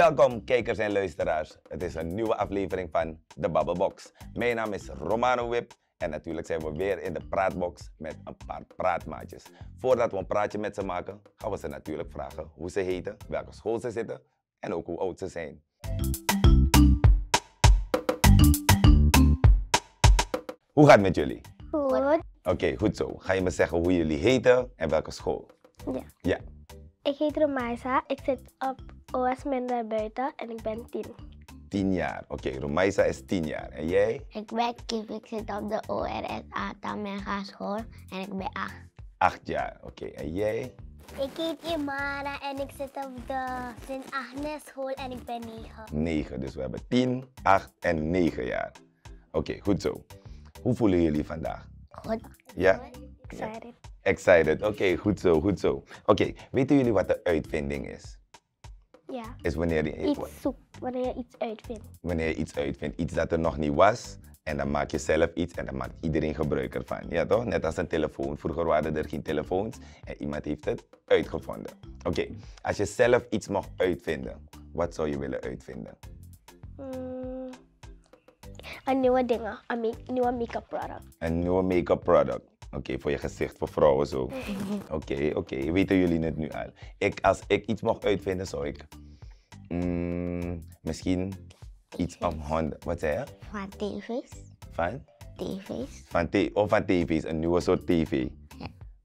Welkom kijkers en luisteraars. Het is een nieuwe aflevering van de Babbelbox. Mijn naam is Romano Wip en natuurlijk zijn we weer in de praatbox met een paar praatmaatjes. Voordat we een praatje met ze maken, gaan we ze natuurlijk vragen hoe ze heten, welke school ze zitten en ook hoe oud ze zijn. Hoe gaat het met jullie? Goed. Oké, goed zo. Ga je me zeggen hoe jullie heten en welke school? Ja. Ja. Ik heet Romaisa. Ik zit op OS Minder Buiten en ik ben 10. 10 jaar. Oké, Romaisa is 10 jaar. En jij? Ik ben Kif, ik zit op de ORSA Tamenga school en ik ben 8. 8 jaar. Oké, en jij? Ik heet Imara en ik zit op de Sint-Agnes school en ik ben 9. 9. Dus we hebben 10, 8 en 9 jaar. Oké, goed zo. Hoe voelen jullie vandaag? Goed. Ja? Excited. Excited. Oké, goed zo, goed zo. Oké, weten jullie wat de uitvinding is? Ja. Is wanneer Iets zoekt, wanneer je iets uitvindt. je iets uitvindt. Iets dat er nog niet was. En dan maak je zelf iets en dan maakt iedereen gebruik ervan. Ja toch? Net als een telefoon. Vroeger waren er geen telefoons en iemand heeft het uitgevonden. Oké, als je zelf iets mocht uitvinden, wat zou je willen uitvinden? Een nieuwe dingen, een nieuwe make-up product. Een nieuwe make-up product. Oké, voor je gezicht, voor vrouwen zo. Oké. Weten jullie het nu al? Als ik iets mocht uitvinden, zou ik misschien iets om handen. Wat zei je? Van tv's. Van? tv's. Van tv's, een nieuwe soort tv. Ja.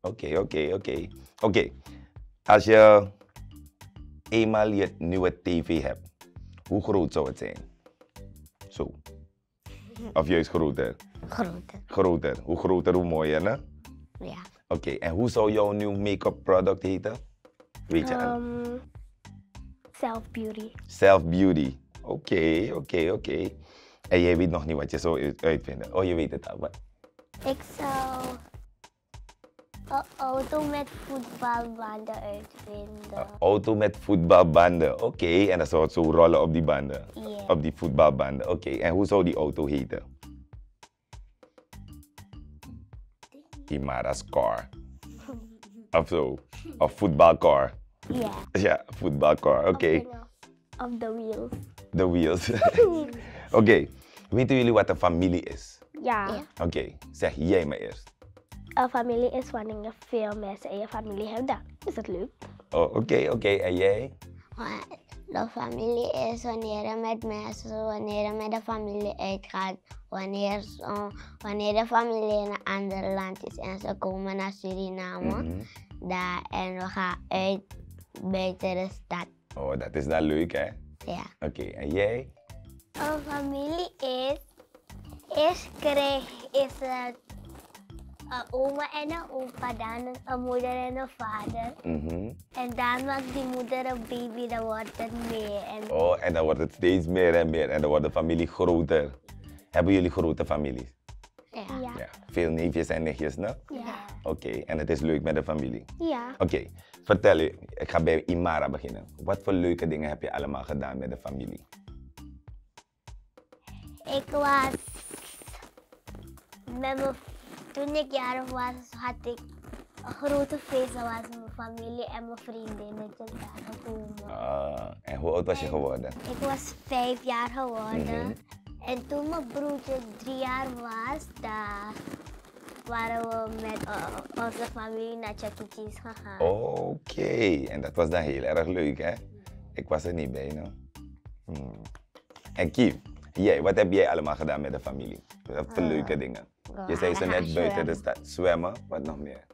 Oké. Als je eenmaal je nieuwe tv hebt, hoe groot zou het zijn? Zo. Of juist groter? Groter. Groter. Hoe groter, hoe mooier, hè? Ja. Oké, en hoe zou jouw nieuw make-up product heten? Weet je al? Self beauty. Self beauty. Oké. En jij weet nog niet wat je zou uitvinden. Oh, je weet het al. Wat? Ik zou een auto met voetbalbanden uitvinden. Een auto met voetbalbanden. Oké, en dan zou het zo rollen op die banden. Ja. Op die voetbalbanden. Oké, en hoe zou die auto heten? Imara's car. Of zo. Of voetbalcar. Ja. Ja, voetbalcar. Oké. Of the wheels. De wheels. Oké, weten jullie wat een familie is? Ja. Ja. Oké, zeg jij me eerst. Een familie is wanneer je veel mensen in je familie hebt. Dan is het leuk. Oh, oké. En jij? Maar de familie is wanneer je met mensen, wanneer je met de familie uitgaat, wanneer de familie in een ander land is en ze komen naar Suriname. Daar, en we gaan uit buiten de stad. Oh, dat is dan leuk, hè? Ja. Oké, en jij? Een familie is... Eerst is het een oma en een opa, dan een moeder en een vader. En dan maakt die moeder een baby, dan wordt het meer. Oh, en dan wordt het steeds meer en meer. En dan wordt de familie groter. Hebben jullie grote families? Ja. Ja. Veel neefjes en nichtjes, ne? Ja. Oké, en het is leuk met de familie. Ja. Oké, vertel u. Ik ga bij Imara beginnen. Wat voor leuke dingen heb je allemaal gedaan met de familie? Ik was... Toen ik jarig was, had ik een grote feest. Dat was mijn familie en mijn vriendinnetjes daar gekomen. En hoe oud was je geworden? Ik was 5 jaar geworden. En toen mijn broertje 3 jaar was, daar waren we met onze familie naar Chuck E. Cheese gegaan. Oké, en dat was dan heel erg leuk, hè? Ik was er niet bij, nou. En Kief, wat heb jij allemaal gedaan met de familie? Wat voor leuke dingen? Je zei zo net buiten de stad. Zwemmen, wat nog meer?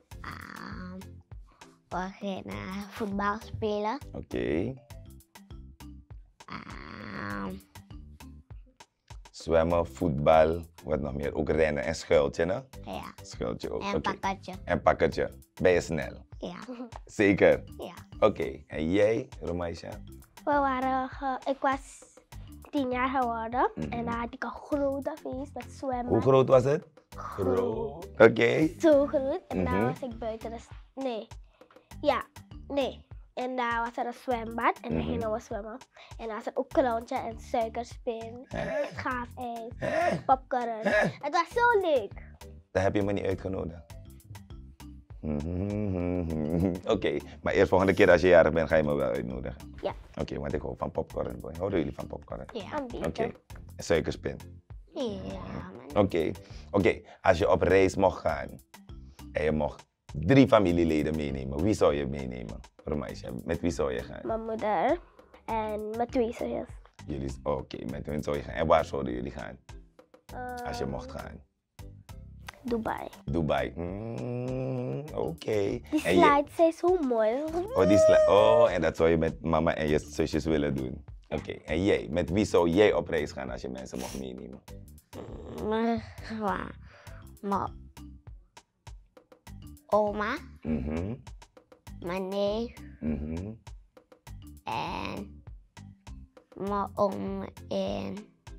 We gingen voetbal spelen. Oké. Zwemmen, voetbal, wat nog meer? Ook rennen en schuiltje, hè? Ja. Schuiltje ook. En oké. pakketje. En pakkertje. Ben je snel? Ja. Zeker? Ja. Oké. En jij, Romaisha? Ik was 10 jaar geworden en dan had ik een grote feest met zwemmen. Hoe groot was het? Groot. Oké. Zo groot. En dan was ik buiten de... Nee. Ja, nee. En daar was er een zwembad en dan gingen we zwemmen. En daar was er ook clowntje en suikerspin, schaafijs, popcorn. Het was zo leuk. Daar heb je me niet uitgenodigd. Oké, maar eerst volgende keer als je jarig bent, ga je me wel uitnodigen. Ja. Oké, want ik hou van popcorn. Boy. Houden jullie van popcorn? Ja. Oké, en suikerspin. Ja, man. Oké. Als je op reis mocht gaan en je mocht 3 familieleden meenemen, wie zou je meenemen? Romaisha, met wie zou je gaan? Mijn moeder en mijn 2 zusjes. Oké, met hun zou je gaan. En waar zouden jullie gaan? Als je mocht gaan? Dubai. Dubai. Oké. Die En je- slides zijn zo mooi. en dat zou je met mama en je zusjes willen doen. Oké, en jij? Met wie zou jij op reis gaan als je mensen mocht meenemen? Mijn oma, Mhm, mijn neef mhm. en mijn oom in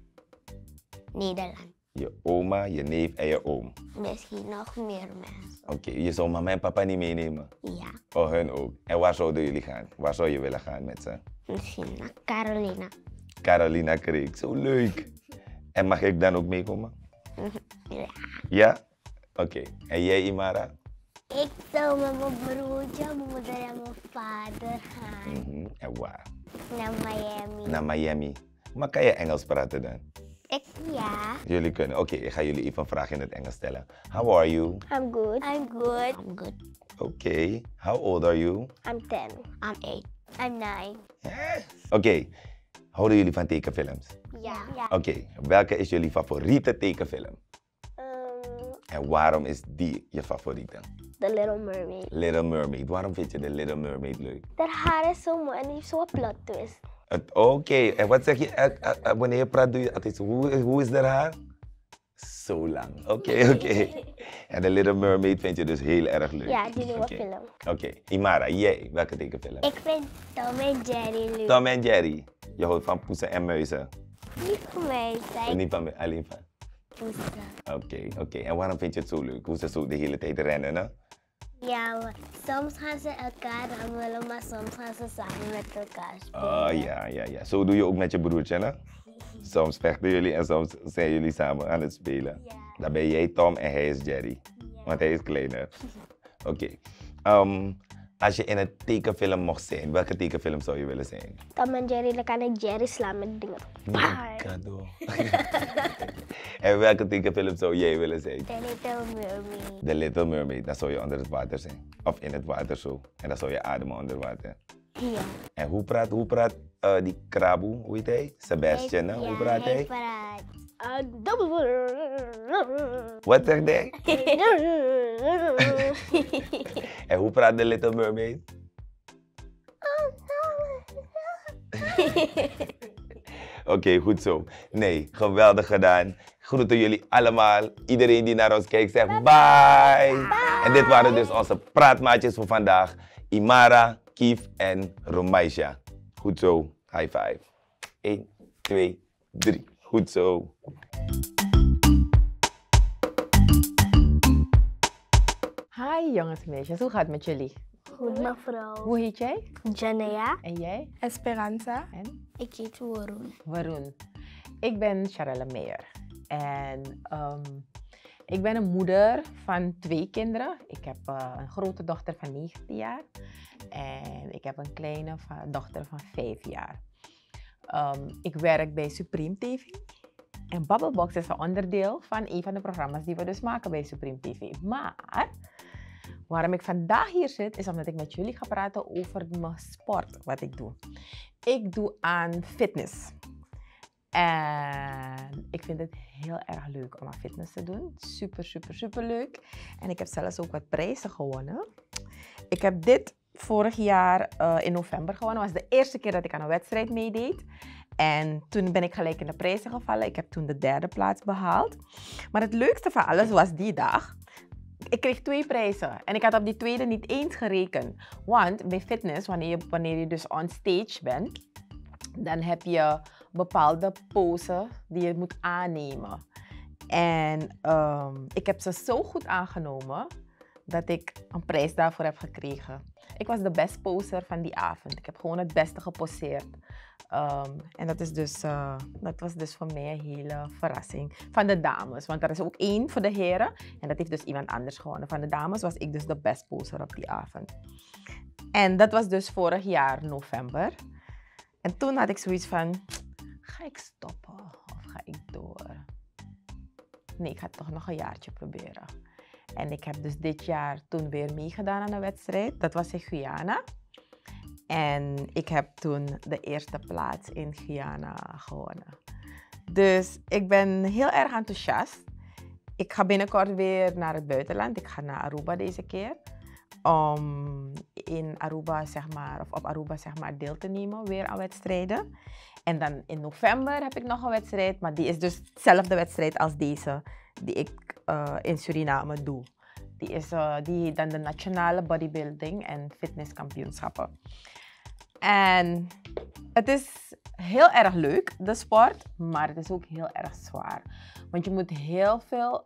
Nederland. Je oma, je neef en je oom. Misschien nog meer mensen. Oké, je zou mama en papa niet meenemen? Ja, Oh, hun ook. En waar zouden jullie gaan? Waar zou je willen gaan met ze? misschien naar Carolina. Carolina Creek, zo leuk. En mag ik dan ook meekomen? Ja. Ja? Oké. En jij, Imara? Ik zou met mijn broertje, mijn moeder en mijn vader gaan Mhm. En waar? naar Miami. Naar Miami. Maar kan je Engels praten dan? Ja. Jullie kunnen. Oké, ik ga jullie even een vraag in het Engels stellen. How are you? I'm good. I'm good. I'm good. Oké. How old are you? I'm 10. I'm 8. I'm 9. Oké. Houden jullie van tekenfilms? Ja. Oké. Welke is jullie favoriete tekenfilm? En waarom is die je favoriete? The Little Mermaid. Little Mermaid. Waarom vind je de Little Mermaid leuk? Dat haar is zo mooi en die heeft zo'n plot twist. Oké, en wat zeg je wanneer je praat? Doe je altijd zo, hoe is dat haar? Zo lang. Oké. En de Little Mermaid vind je dus heel erg leuk. Ja, die nieuwe Oké. film. Oké, Imara, jij, welke tekenfilm? Ik vind Tom en Jerry leuk. Tom en Jerry. Je houdt van poesen en muizen. Niet voor mij zijn Niet van alleen van. poesen. Oké. En waarom vind je het zo leuk? Hoe ze zo de hele tijd rennen, hè? Ja, maar soms gaan ze elkaar rammelen, maar soms gaan ze samen met elkaar spelen. Oh ja. Zo doe je ook met je broertje, hè? Soms vechten jullie en soms zijn jullie samen aan het spelen. Ja. Dan ben jij Tom en hij is Jerry. Ja. Want hij is kleiner. Oké. Als je in een tekenfilm mocht zijn, welke tekenfilm zou je willen zijn? Tom en Jerry, dan kan ik Jerry slaan met dingen. Cadeau. En welke tekenfilm zou jij willen zijn? The Little Mermaid. The Little Mermaid. Dan zou je onder het water zijn. Of in het water zo. En dan zou je ademen onder water. Ja. En hoe praat die kraboe, hoe heet hij? Sebastian, hè? Hoe praat hij? Wat zegt hij? En hoe praat de Little Mermaid? Oké, goed zo. Nee, geweldig gedaan. Groeten jullie allemaal. Iedereen die naar ons kijkt zegt bye. En dit waren dus onze praatmaatjes voor vandaag. Imara, Kief en Romaisha. Goed zo. High five. 1, 2, 3. Goed zo. Hi jongens en meisjes, hoe gaat het met jullie? Goed, mevrouw. Hoe heet jij? Janea. En jij? Esperanza. En? Ik heet Warun. Warun. Ik ben Charelle Meijer. En ik ben een moeder van 2 kinderen. Ik heb een grote dochter van 19 jaar. En ik heb een kleine dochter van 5 jaar. Ik werk bij Supreme TV. En Bubblebox is een onderdeel van een van de programma's die we dus maken bij Supreme TV. Maar waarom ik vandaag hier zit, is omdat ik met jullie ga praten over mijn sport, wat ik doe. Ik doe aan fitness. En ik vind het heel erg leuk om aan fitness te doen. Super leuk. En ik heb zelfs ook wat prijzen gewonnen. Ik heb dit vorig jaar in november gewonnen. Dat was de eerste keer dat ik aan een wedstrijd meedeed. En toen ben ik gelijk in de prijzen gevallen. Ik heb toen de 3e plaats behaald. Maar het leukste van alles was die dag. Ik kreeg 2 prijzen. En ik had op die tweede niet eens gerekend. Want bij fitness, wanneer je dus on stage bent, dan heb je bepaalde poses die je moet aannemen. En ik heb ze zo goed aangenomen dat ik een prijs daarvoor heb gekregen. Ik was de best poser van die avond. Ik heb gewoon het beste geposeerd. En dat was dus voor mij een hele verrassing. Van de dames, want er is ook één voor de heren. En dat heeft dus iemand anders gewonnen. Van de dames was ik dus de best poser op die avond. En dat was dus vorig jaar november. En toen had ik zoiets van, ga ik stoppen of ga ik door? Nee, ik ga het toch nog een jaartje proberen. En ik heb dus dit jaar toen weer meegedaan aan een wedstrijd. Dat was in Guyana. En ik heb toen de eerste plaats in Guyana gewonnen. Dus ik ben heel erg enthousiast. Ik ga binnenkort weer naar het buitenland. Ik ga naar Aruba deze keer. Om in Aruba, op Aruba deel te nemen weer aan wedstrijden. En dan in november heb ik nog een wedstrijd. Maar die is dus dezelfde wedstrijd als deze die ik in Suriname doe. Die is dan de nationale bodybuilding en fitnesskampioenschappen. En het is heel erg leuk, de sport, maar het is ook heel erg zwaar. Want je moet heel veel,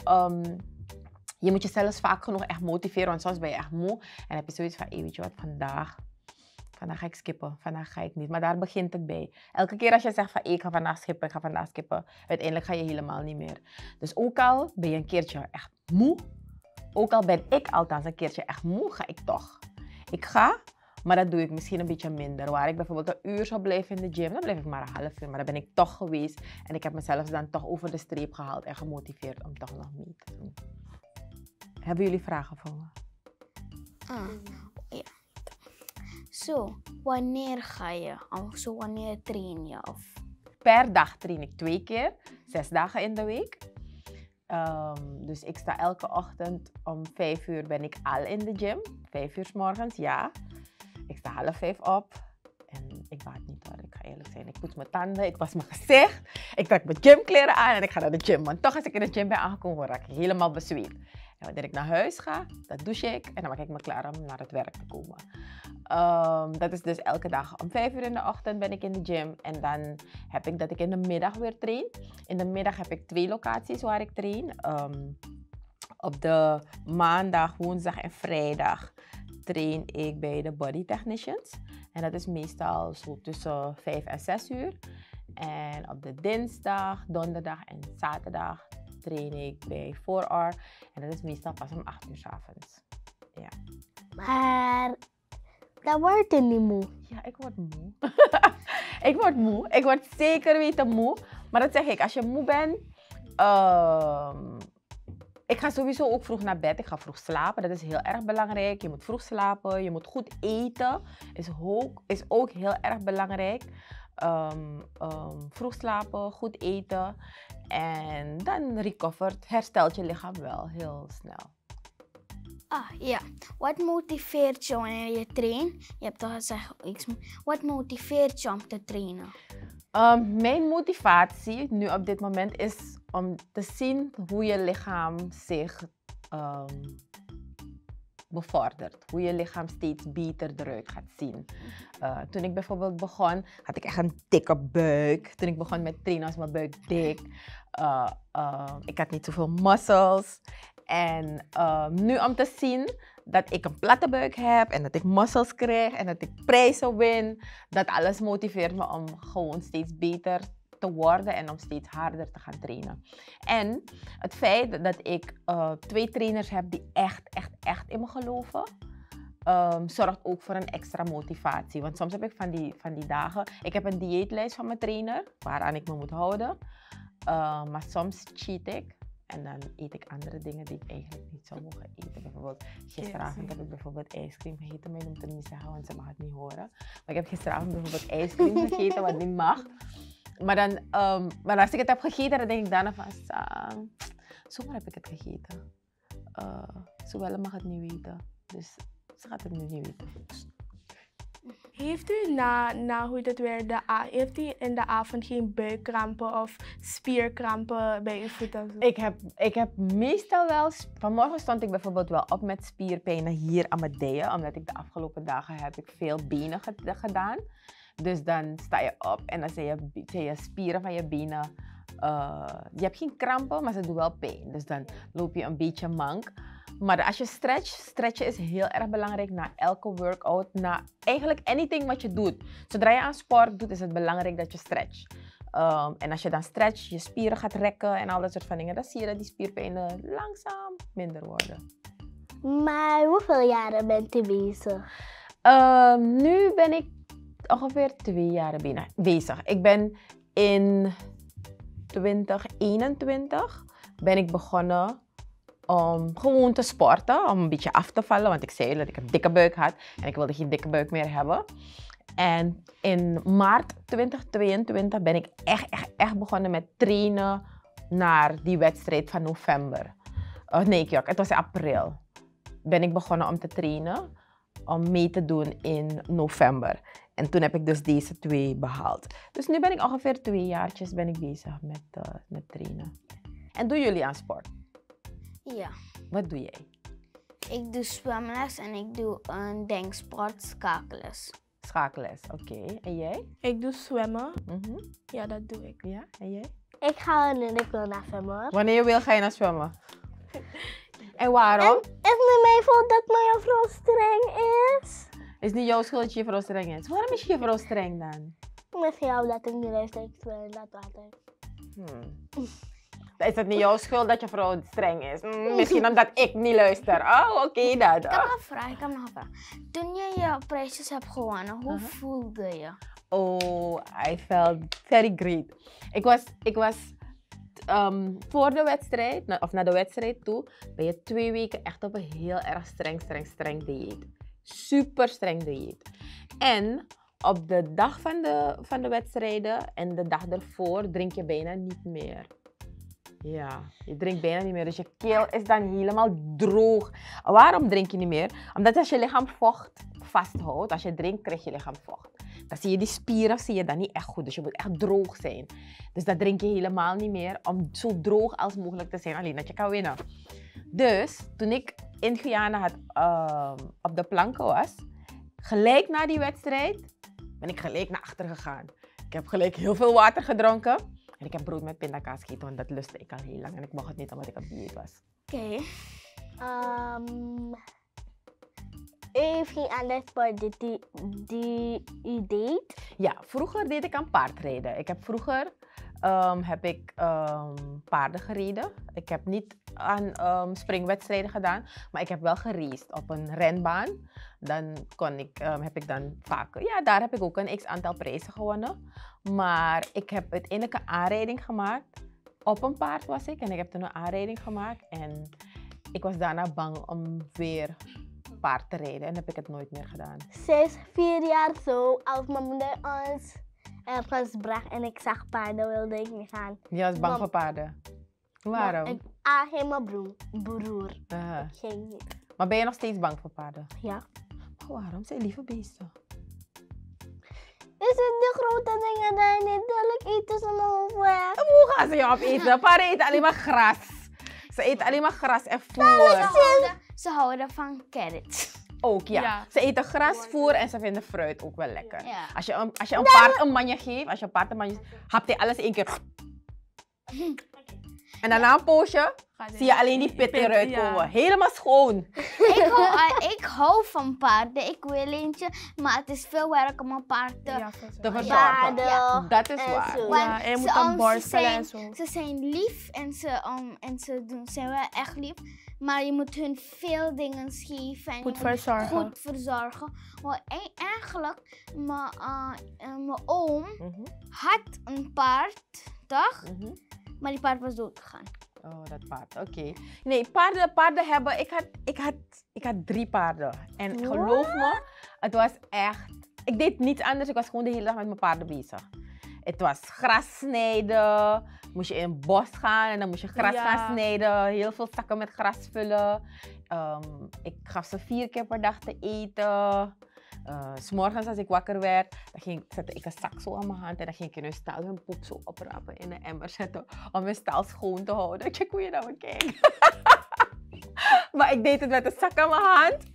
je moet jezelf vaak genoeg echt motiveren, want soms ben je echt moe. En heb je zoiets van, weet je wat, vandaag ga ik skippen, vandaag ga ik niet. Maar daar begint het bij. Elke keer als je zegt van, ik ga vandaag skippen, uiteindelijk ga je helemaal niet meer. Dus ook al ben je een keertje echt moe, ook al ben ik althans een keertje echt moe, ga ik toch. Ik ga, maar dat doe ik misschien een beetje minder. Waar ik bijvoorbeeld een uur zou blijven in de gym, dan blijf ik maar een half uur. Maar dan ben ik toch geweest en ik heb mezelf dan toch over de streep gehaald en gemotiveerd om toch nog mee te doen. Hebben jullie vragen voor me? Ja. Zo, wanneer ga je? Wanneer train je? Of? Per dag train ik 2 keer, 6 dagen in de week. Dus ik sta elke ochtend om 5 uur ben ik al in de gym. 5 uur 's morgens, ja. Ik sta 4:30 op en ik baat niet hoor, ik ga eerlijk zijn. Ik poets mijn tanden, ik was mijn gezicht, ik trek mijn gymkleren aan en ik ga naar de gym. Want toch als ik in de gym ben aangekomen, raak ik helemaal bezweet. En wanneer ik naar huis ga, dan douche ik en dan maak ik me klaar om naar het werk te komen. Dat is dus elke dag om 5 uur in de ochtend ben ik in de gym. En dan heb ik dat ik in de middag weer train. In de middag heb ik 2 locaties waar ik train. Op de maandag, woensdag en vrijdag train ik bij de Body Technicians. En dat is meestal zo tussen 5 en 6 uur. En op de dinsdag, donderdag en zaterdag train ik bij 4R. En dat is meestal pas om 8 uur 's avonds. Ja. Maar dan word je niet moe. Ja, ik word moe. Ik word moe. Ik word zeker weten moe. Maar dat zeg ik, als je moe bent... ik ga sowieso ook vroeg naar bed. Ik ga vroeg slapen. Dat is heel erg belangrijk. Je moet vroeg slapen. Je moet goed eten. Is ook heel erg belangrijk. Vroeg slapen, goed eten. En dan herstelt je lichaam wel heel snel. Ja. Wat motiveert je wanneer je traint? Je hebt toch gezegd, wat motiveert je om te trainen? Mijn motivatie nu op dit moment is om te zien hoe je lichaam zich bevordert. Hoe je lichaam steeds beter eruit gaat zien. Toen ik bijvoorbeeld begon, had ik echt een dikke buik. Toen ik begon met trainen was mijn buik dik. Ik had niet zoveel muscles. En nu om te zien dat ik een platte buik heb en dat ik muscles krijg en dat ik prijzen win, dat alles motiveert me om gewoon steeds beter te worden en om steeds harder te gaan trainen. En het feit dat ik 2 trainers heb die echt in me geloven, zorgt ook voor een extra motivatie. Want soms heb ik van die dagen, ik heb een dieetlijst van mijn trainer waaraan ik me moet houden, maar soms cheat ik. En dan eet ik andere dingen die ik eigenlijk niet zou mogen eten. Bijvoorbeeld, gisteravond heb ik bijvoorbeeld ijscream gegeten. Mijn moeder moet niet zeggen, want ze mag het niet horen. Maar ik heb gisteravond bijvoorbeeld ijscream gegeten, wat niet mag. Maar als ik het heb gegeten, dan denk ik daarna van, zomaar heb ik het gegeten. Zowel mag het niet weten. Dus ze gaat het nu niet weten. Heeft u na hoe het weer heeft u in de avond geen buikkrampen of spierkrampen bij uw voeten? Ik heb meestal wel... Vanmorgen stond ik bijvoorbeeld wel op met spierpijnen hier aan mijn dijen. Omdat ik de afgelopen dagen heb ik veel benen gedaan. Dus dan sta je op en dan zijn je spieren van je benen je hebt geen krampen, maar ze doen wel pijn. Dus dan loop je een beetje mank. Maar als je stretchen is heel erg belangrijk na elke workout. Na eigenlijk anything wat je doet. Zodra je aan sport doet, is het belangrijk dat je stretcht. En als je dan stretcht, je spieren gaat rekken en al dat soort van dingen, dan zie je dat die spierpijnen langzaam minder worden. Maar hoeveel jaren bent u bezig? Nu ben ik ongeveer 2 jaar bezig. Ik ben in 2021 ben ik begonnen om gewoon te sporten, om een beetje af te vallen, want ik zei dat ik een dikke buik had en ik wilde geen dikke buik meer hebben. En in maart 2022 ben ik echt begonnen met trainen naar die wedstrijd van november. Nee, het was in april. Ben ik begonnen om te trainen, om mee te doen in november. En toen heb ik dus deze 2 behaald. Dus nu ben ik ongeveer 2 jaartjes bezig met trainen. En doen jullie aan sport? Ja. Wat doe jij? Ik doe zwemles en ik doe een denksport schakelles. Schakelles, oké. En jij? Ik doe zwemmen. Mhm. Ja, dat doe ik. Ja, en jij? Ik ga wanneer ik wil naar zwemmen, hoor. Wanneer je wil, ga je naar zwemmen. En waarom? Is niet mijn schuld dat mijn juffrouw streng is? Is niet jouw schuld dat je juffrouw streng is. Waarom is je juffrouw streng dan? Misschien omdat ik niet luister, ik speel in dat water. Is het niet jouw schuld dat je vrouw streng is? Misschien omdat ik niet luister. Oh, oké dan. Ik heb nog een vraag. Toen je je prijsjes hebt gewonnen, hoe voelde je? Oh, I felt very great. Ik was voor de wedstrijd, of naar de wedstrijd toe, ben je 2 weken echt op een heel erg streng dieet. Super streng dieet. En op de dag van de wedstrijden en de dag ervoor drink je bijna niet meer. Ja, je drinkt bijna niet meer. Dus je keel is dan helemaal droog. Waarom drink je niet meer? Omdat als je lichaam vocht vasthoudt, als je drinkt, krijg je lichaam vocht. Dan zie je die spieren dan niet echt goed. Dus je moet echt droog zijn. Dus dat drink je helemaal niet meer om zo droog als mogelijk te zijn. Alleen dat je kan winnen. Dus toen ik in Guyana op de planken was, gelijk na die wedstrijd, ben ik gelijk naar achter gegaan. Ik heb gelijk heel veel water gedronken. En ik heb brood met pindakaas gegeten, want dat lustte ik al heel lang. En ik mocht het niet omdat ik op dieet was. Oké. Heeft geen ander sport die u deed? Ja, vroeger deed ik aan paardrijden. Vroeger heb ik paarden gereden. Ik heb niet aan springwedstrijden gedaan, maar ik heb wel geraced op een renbaan. Dan heb ik dan vaak, ja, daar heb ik ook een x-aantal prijzen gewonnen. Maar ik heb uiteindelijk een aanrijding gemaakt. Op een paard was ik en ik heb toen een aanrijding gemaakt. En ik was daarna bang om weer paard te rijden en heb ik het nooit meer gedaan. 4 jaar zo, als mijn moeder ons ergens bracht en ik zag paarden, wilde ik niet gaan. Je was bang voor paarden? Waarom? Geen mijn broer. Aha. Ik ging niet. Maar ben je nog steeds bang voor paarden? Ja. Maar waarom? Zijn lieve beesten. Is het de grote dingen daar niet? Dadelijk eten ze me weg. Hoe gaan ze je opeten? Paarden eten alleen maar gras. Ze eten alleen maar gras en voer. Ze houden van carrots. Ook, ja. Ja. Ze eten gras, voer en ze vinden fruit ook wel lekker. Ja. Als je een paard een manje geeft, hapt hij alles 1 keer. En daarna een poosje zie je alleen die pit eruit komen. Helemaal schoon. Ik hou van paarden. Ik wil eentje, maar het is veel werk om een paard te verzorgen. Paarden. Ja, dat is en waar. zo. Ja, en je moet dan borstelen en zo. Ze zijn lief en zijn wel echt lief. Maar je moet hun veel dingen geven. En Goed je moet verzorgen. goed verzorgen. Maar eigenlijk, mijn oom had een paard, toch? Maar die paard was dood gegaan. Oh, dat paard. Oké. Nee, paarden hebben... Ik had 3 paarden. En geloof me, het was echt... Ik deed niets anders. Ik was gewoon de hele dag met mijn paarden bezig. Het was gras snijden. Moest je in het bos gaan en dan moest je gras gaan snijden. Heel veel zakken met gras vullen. Ik gaf ze 4 keer per dag te eten. 's Morgens als ik wakker werd, zette ik een zak zo aan mijn hand en dan ging ik in hun stal hun poep zo oprapen in een emmer zetten om mijn stal schoon te houden. Check hoe je naar me kijkt. Maar ik deed het met een zak aan mijn hand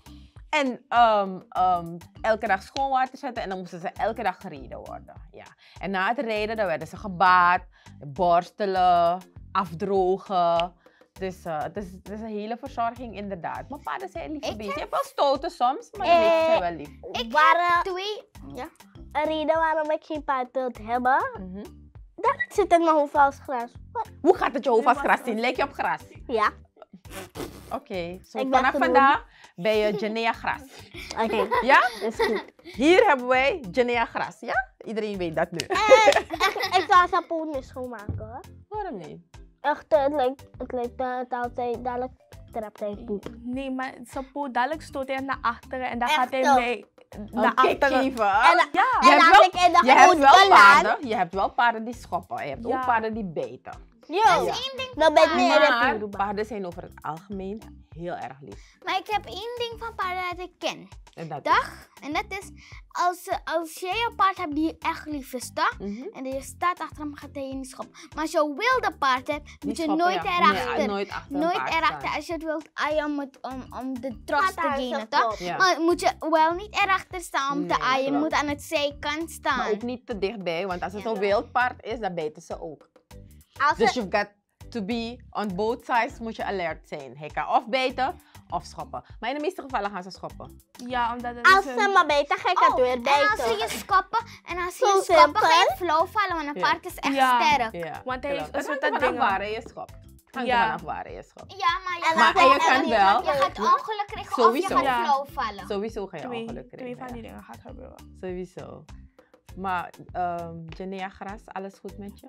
En elke dag schoonwater zetten en dan moesten ze elke dag gereden worden. Ja. En na het rijden dan werden ze gebaad, borstelen, afdrogen. Dus het is een hele verzorging inderdaad. Maar paarden zijn lief beesten. Je hebt wel stoten soms, maar de meeste zijn wel lief. Ja. Een reden waarom ik geen paard wil hebben, dat zit in mijn hoofd als gras. Hoe gaat het je hoofd als gras zien? Lijk je op gras? Ja. Oké, zo Ik ben vanaf genoemd. vandaag ben je Janea Gras. Oké, Ja? is goed. Hier hebben wij Janea Gras, ja? Iedereen weet dat nu. Ik zal sapoen niet schoonmaken hoor. Waarom niet? Echt, het lijkt altijd dadelijk trapt hij poep. Nee, maar Sapo, dadelijk stoot hij naar achteren en dan Echt gaat hij toch? mee naar Een kick achteren. geven. En Je hebt als wel- ik in de Je hebt wel auto land, paarden. Je hebt wel paarden die schoppen. Je hebt ook Ja. paarden die bijten. yo, dan ben ik meer in Maar de poep. paarden zijn over het algemeen heel erg lief. Maar ik heb één ding van paarden dat ik ken. En dat En dat is, als jij een paard hebt die echt lief is, toch? En je staat achter hem, gaat hij je niet schoppen. Maar als je een wilde paard hebt, moet je nooit erachter. Nee, nooit achter een Nooit paard erachter. staan. Als je het wilt aaien om de trots te gainen, toch? Ja. Maar moet je wel niet erachter staan om te Nee, aaien. Je klopt. moet aan het zijkant staan. Maar ook niet te dichtbij, want als het een wild paard is, dan bijten ze ook. Als Dus het- you've got to be on both sides, moet je alert zijn. Hij kan of bijten of schoppen. Maar in de meeste gevallen gaan ze schoppen. Ja, omdat het Als is ze een... me bijten, ga ik het weer en als ze bijten. je schoppen, Zo ga je simpel. flauw vallen, want een Ja. paard is echt Ja. sterk. Ja, Want hij klopt. is Het een hangt soort er vanaf dingen. waar hij je schopt. Het hangt er Ja. vanaf waar hij je schopt. Ja, maar je, Maar gaat, je kan wel- je gaat ongeluk krijgen of Sowieso. je gaat Ja. flauw vallen. Sowieso ga je Twee ongeluk krijgen. van die ja. dingen gaat gebeuren. Sowieso. Maar Janea Gras, alles goed met je?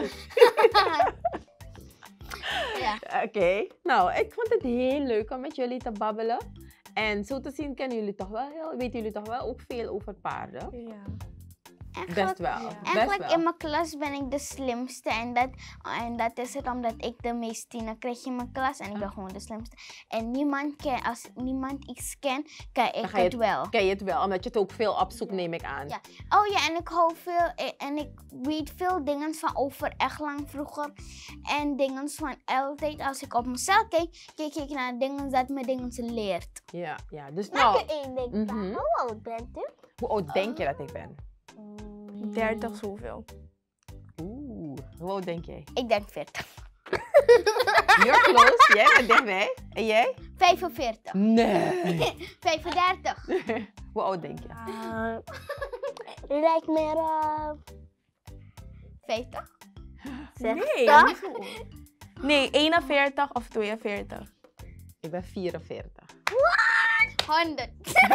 Ja. Oké. Nou, ik vond het heel leuk om met jullie te babbelen. En zo te zien kennen jullie toch wel weten jullie toch wel ook veel over paarden? Ja. Best wel. Ja. Best Eigenlijk wel. in mijn klas ben ik de slimste en dat is het omdat ik de meeste tienen krijg in mijn klas en ik ben gewoon de slimste. En als niemand iets kent, kan ik ga je het wel. Ken je het wel, omdat je het ook veel opzoekt, neem ik aan. Ja. Oh ja, en ik hou veel en ik weet veel dingen van over echt lang vroeger en dingen van altijd. Als ik op mezelf kijk ik naar dingen dat me dingen leert. Ja, ja. Dus Mag nou, ik één ding vragen? Mhm. Hoe oud bent u? hoe oud denk je dat ik ben? 30 zoveel. Oeh, hoe oud denk jij? Ik denk 40. You're close. Jij bent dichtbij. En jij? 45. Nee. 35. Hoe oud denk je? U lijkt meer 50. Nee. Nee, 41 of 42. Ik ben 44. 100.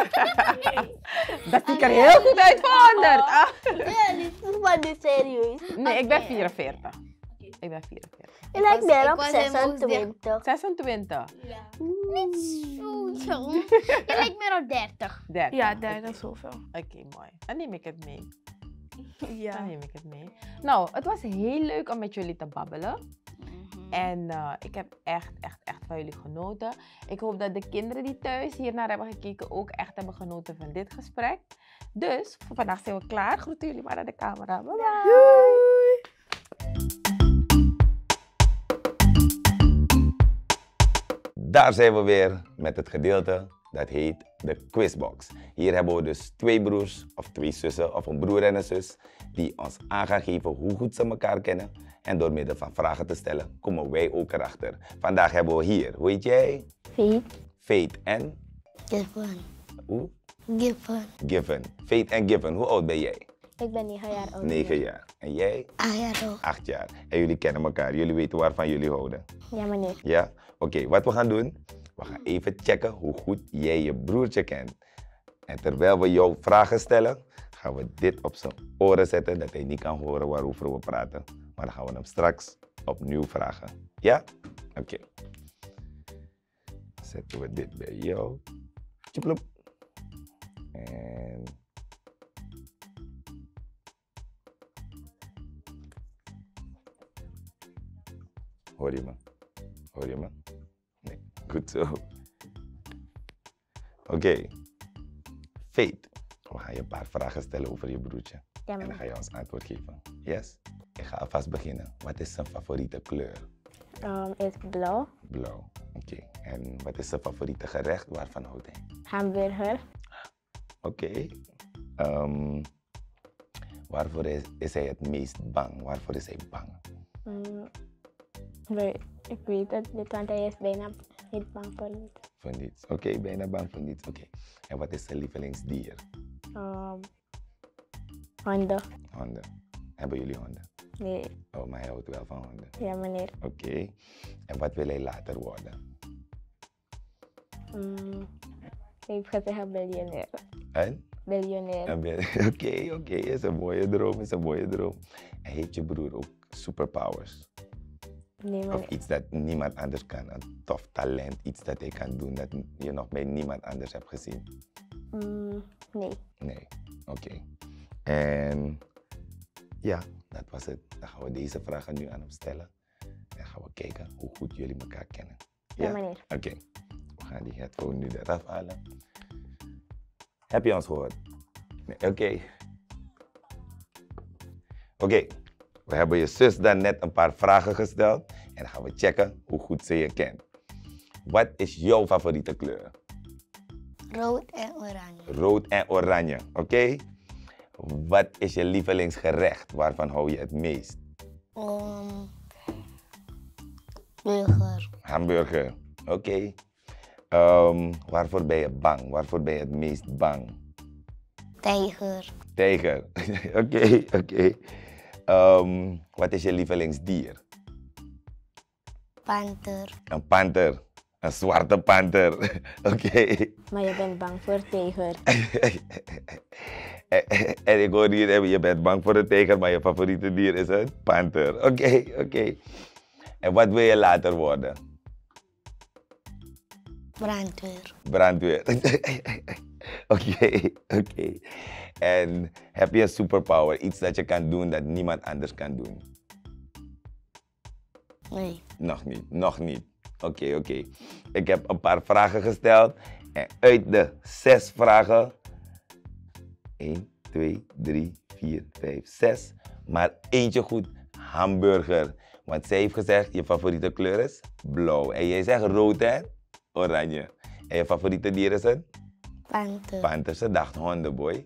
Dat ziet er heel goed uit voor 100. Ah. Ja, niet maar nu serieus. Nee, ik ben Oké. 44. Ik ben 44. U lijkt meer ik op was in 26. 26. Niet zo. Je lijkt meer op 30. 30. Ja, 30 zoveel. Oké, mooi. Dan neem ik het mee. Ja. Dan neem ik het mee. Nou, het was heel leuk om met jullie te babbelen. En ik heb echt van jullie genoten. Ik hoop dat de kinderen die thuis hiernaar hebben gekeken ook echt hebben genoten van dit gesprek. Dus, voor vandaag zijn we klaar. Groeten jullie maar naar de camera. Bye bye. Daar zijn we weer met het gedeelte dat heet de quizbox. Hier hebben we dus twee broers of twee zussen of een broer en een zus die ons aan gaan geven hoe goed ze elkaar kennen. En door middel van vragen te stellen komen wij ook erachter. Vandaag hebben we hier, hoe heet jij? Faith. Faith en? Given. Hoe? Given. Given. Faith en Given, hoe oud ben jij? Ik ben 9 jaar oud. 9 jaar. En jij? jaar oud. 8 jaar. En jullie kennen elkaar, jullie weten waarvan jullie houden. Ja, meneer. Ja? Oké, wat we gaan doen, we gaan even checken hoe goed jij je broertje kent. En terwijl we jou vragen stellen, gaan we dit op zijn oren zetten, dat hij niet kan horen waarover we praten. Maar dan gaan we hem straks opnieuw vragen. Ja? Oké. Zetten we dit bij jou. Tjoeploep. En... Hoor je me? Hoor je me? Nee, goed zo. Oké. Faith, we gaan je een paar vragen stellen over je broertje. Ja, En dan ga je ons antwoord geven. Yes? Ik ga alvast beginnen. Wat is zijn favoriete kleur? Is blauw. Blauw. Oké. En wat is zijn favoriete gerecht? Waarvan houdt hij? Hamburger. Oké. Waarvoor is hij het meest bang? Waarvoor is hij bang? Ik weet het niet, want hij is bijna niet bang voor niets. Voor niets. Oké, bijna bang voor niets. Oké. En wat is zijn lievelingsdier? Honden. Honden. Hebben jullie honden? Nee. Oh, maar hij houdt wel van honden. Ja, meneer. Oké. En wat wil hij later worden? Ik heb gezegd biljonair. En? Biljonair. Oké. Is een mooie droom. En heeft je broer ook superpowers? Nee, Of meneer. iets dat niemand anders kan? Een tof talent, iets dat hij kan doen dat je nog bij niemand anders hebt gezien? Nee. Nee. Oké. En ja, dat was het. Dan gaan we deze vragen nu aan hem stellen. En gaan we kijken hoe goed jullie elkaar kennen. Ja, meneer. Oké. We gaan die headphone nu eraf halen. Heb je ons gehoord? Nee. Oké. We hebben je zus dan net een paar vragen gesteld. En dan gaan we checken hoe goed ze je kent. Wat is jouw favoriete kleur? Rood en oranje. Rood en oranje. Oké. Wat is je lievelingsgerecht? Waarvan hou je het meest? Burger. Hamburger. Oké. Waarvoor ben je bang? Waarvoor ben je het meest bang? Tijger. Tijger. Oké. Wat is je lievelingsdier? Panter. Een panter. Een zwarte panter. Oké. Maar je bent bang voor tijger. En ik hoor hier, je bent bang voor een tijger, maar je favoriete dier is een panter. Oké. En wat wil je later worden? Brandweer. Oké. En heb je een superpower? Iets dat je kan doen dat niemand anders kan doen? Nee. Nog niet. Oké. Ik heb een paar vragen gesteld. En uit de 6 vragen... 1, 2, 3, 4, 5, 6. Maar eentje goed, hamburger. Want zij heeft gezegd, je favoriete kleur is blauw. En jij zegt rood en oranje. En je favoriete dier is een? Panter. Panter. Ze dacht hondenboy.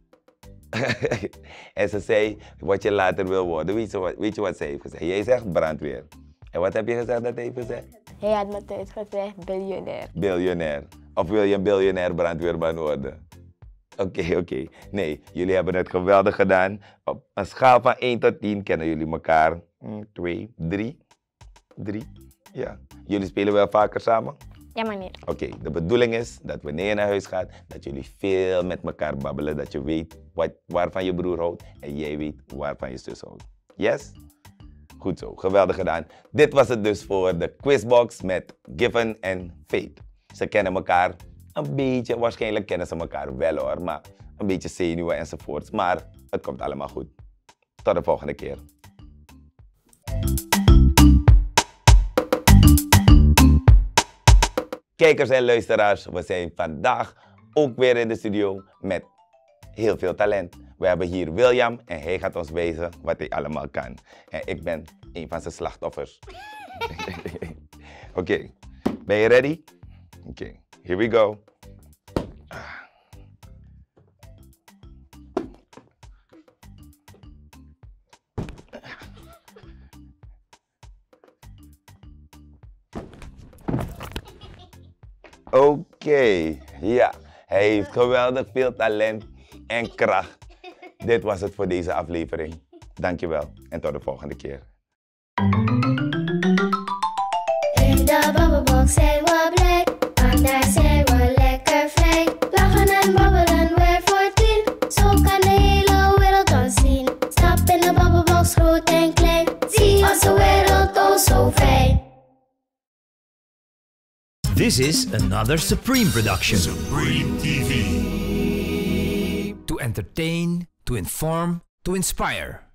En ze zei, wat je later wil worden. Weet je wat zij heeft gezegd? Jij zegt brandweer. En wat heb je gezegd dat hij heeft gezegd? Hij had me thuis gezegd biljonair. Biljonair. Of wil je een biljonair brandweerman worden? Oké. Nee, jullie hebben het geweldig gedaan. Op een schaal van 1 tot 10 kennen jullie elkaar. 2, 3. 3. Ja. Jullie spelen wel vaker samen? Ja, meneer. Oké, de bedoeling is dat wanneer je naar huis gaat, dat jullie veel met elkaar babbelen. Dat je weet waarvan je broer houdt en jij weet waarvan je zus houdt. Yes? Goed zo, geweldig gedaan. Dit was het dus voor de quizbox met Given en Faith. Ze kennen elkaar een beetje, waarschijnlijk kennen ze elkaar wel hoor, maar een beetje zenuwen enzovoorts. Maar het komt allemaal goed. Tot de volgende keer. Kijkers en luisteraars, we zijn vandaag ook weer in de studio met heel veel talent. We hebben hier William en hij gaat ons wijzen wat hij allemaal kan. En ik ben een van zijn slachtoffers. Oké, ben je ready? Oké, here we go. Oké, ja, hij heeft geweldig veel talent en kracht. Dit was het voor deze aflevering. Dankjewel en tot de volgende keer. In de babbelbox zijn we blij, want daar zijn we lekker vrij. Lachen en babbelen weer voor 10, zo kan de hele wereld ons zien. Stap in de babbelbox, groot en klein, zie onze wereld oh zo fijn. This is another Supreme production. Supreme TV. To entertain, to inform, to inspire.